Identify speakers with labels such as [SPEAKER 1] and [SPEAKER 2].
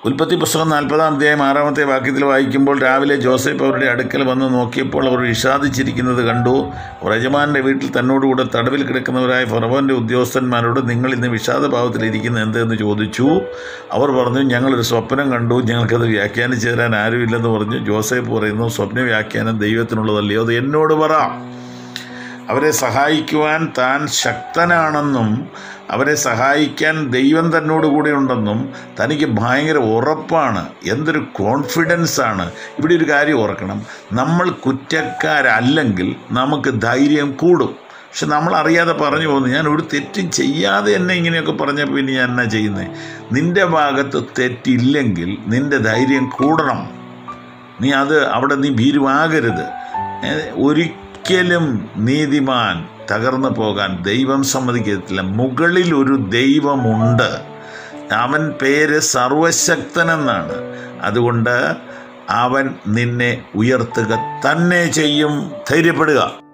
[SPEAKER 1] ഉൽപ്പത്തി പുസ്തകം 40-ാം അധ്യായം 6-ാമത്തെ വാക്യത്തിൽ വായിക്കുമ്പോൾ, രാവിലെ ജോസഫ് അവരുടെ അടുക്കൽ വന്ന് നോക്കിയപ്പോൾ അവർ വിഷാദിച്ചിരിക്കുന്നത് കണ്ടു. അവർ യജമാനന്റെ വീട്ടിൽ തന്നോടുകൂടെ തടവിൽ കിടക്കുന്നവരായ ഫറവോന്റെ ഉദ്യോഗസ്ഥന്മാരോട്, നിങ്ങൾ ഇന്ന് വിഷാദഭാവത്തിലിരിക്കുന്നത് എന്തെന്ന് ചോദിച്ചു. അവർ പറഞ്ഞു, ഞങ്ങളൊരു സ്വപ്നം കണ്ടു, ഞങ്ങൾക്കത് വ്യാഖ്യാനിച്ചു തരാൻ ആരുമില്ലെന്ന് പറഞ്ഞു. ജോസഫ് പറയുന്നു, സ്വപ്ന വ്യാഖ്യാനം ദൈവത്തിനുള്ളതല്ലയോ, അത് എന്നോട് പറ. അവരെ സഹായിക്കുവാൻ താൻ ശക്തനാണെന്നും അവരെ സഹായിക്കാൻ ദൈവം തന്നോട് കൂടെ ഉണ്ടെന്നും തനിക്ക് ഭയങ്കര ഉറപ്പാണ്. എന്തൊരു കോൺഫിഡൻസാണ്. ഇവിടെ ഒരു കാര്യം ഓർക്കണം, നമ്മൾ കുറ്റക്കാരല്ലെങ്കിൽ നമുക്ക് ധൈര്യം കൂടും. പക്ഷെ നമ്മൾ അറിയാതെ പറഞ്ഞു പോകുന്നു, ഞാൻ ഒരു തെറ്റും ചെയ്യാതെ എന്നെ ഇങ്ങനെയൊക്കെ പറഞ്ഞപ്പോൾ ഇനി ഞാൻ എന്നാ ചെയ്യുന്നത്? നിൻ്റെ ഭാഗത്ത് തെറ്റില്ലെങ്കിൽ നിൻ്റെ ധൈര്യം കൂടണം. നീ അവിടെ ഭീരുവാകരുത്. ഒരിക്കലും നീതിമാൻ തകർന്നു പോകാൻ ദൈവം സമ്മതിക്കത്തില്ല. മുകളിൽ ഒരു ദൈവമുണ്ട്, അവൻ പേര് സർവശക്തനെന്നാണ്. അതുകൊണ്ട് അവൻ നിന്നെ ഉയർത്തുക തന്നെ ചെയ്യും. ധൈര്യപ്പെടുക.